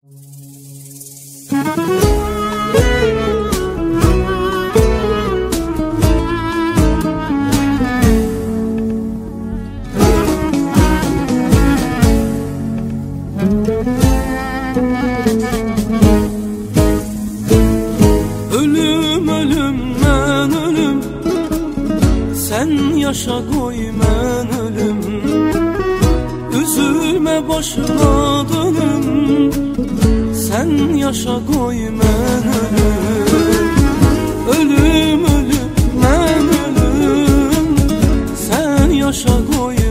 Ölüm ölüm ben ölüm, sen yaşa koy ben ölüm. Üzülme başına dönüm, sen yaşa koy ben ölüm. Ölüm ölüm ben ölüm, sen yaşa koy